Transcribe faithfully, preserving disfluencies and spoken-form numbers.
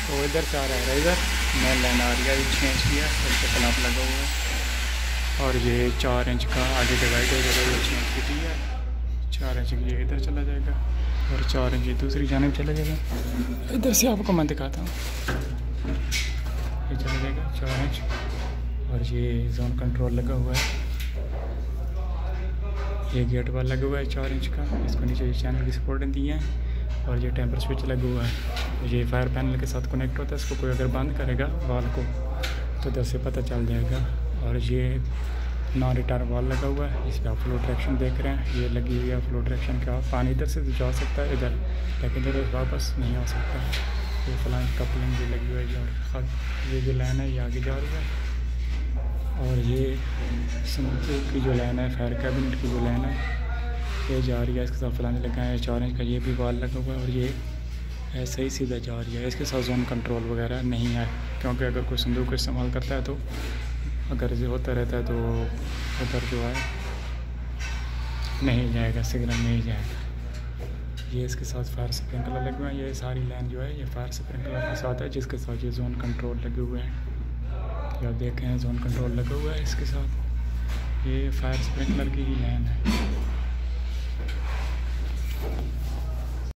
तो इधर से आ रहा है इधर मेन लाइन आ रही है, छः इंच की है, इस पर क्लैंप लगा हुआ है। और ये चार इंच का आगे डिवाइड हो जाएगा, ये छः इंच की है, चार इंच की ये इधर चला जाएगा और चार इंच दूसरी जानिब चला जाएगा। इधर से आपको मैं दिखाता हूँ, ये चला जाएगा चार इंच। और ये जोन कंट्रोल लगा हुआ है, ये गेट वाल लगा हुआ है चार इंच का, इसको नीचे ये चैनल की सपोर्टें दी हैं। और ये टेम्पर स्विच लगा हुआ है, ये फायर पैनल के साथ कनेक्ट होता है। इसको कोई अगर बंद करेगा वाल को तो इधर से पता चल जाएगा। और ये नॉन रिटर्न वाल लगा हुआ है, इस पर आप फ्लो ट्रैक्शन देख रहे हैं, ये लगी हुई है फ्लो ट्रैक्शन का। पानी इधर से तो जा सकता है इधर, लेकिन इधर वापस नहीं आ सकता। ये फ्लाइंग कपलिंग भी लगी हुई है और ये जो लाइन है ये आगे जा रही है। और ये संदूक की जो लाइन है, फायर कैबिनेट की जो लाइन है ये जा रही है, इसके साथ फलाने लगा है चार इंच का, ये भी वाल लगा हुआ है। और ये ऐसे ही सीधा जा रही है, इसके साथ जोन कंट्रोल वगैरह नहीं है, क्योंकि अगर कोई संदूक को इस्तेमाल करता है तो अगर ये होता रहता है तो उधर जो है नहीं जाएगा, सिग्नल नहीं जाएगा। ये इसके साथ फायर स्प्रिंकलर लगे हुए हैं, ये सारी लाइन जो है ये फायर स्प्रिंकलर के साथ है, जिसके साथ ये जोन कंट्रोल लगे हुए हैं। ये आप देखें जोन कंट्रोल लगा हुआ है इसके साथ, ये फायर स्प्रिंकलर की ही लाइन है।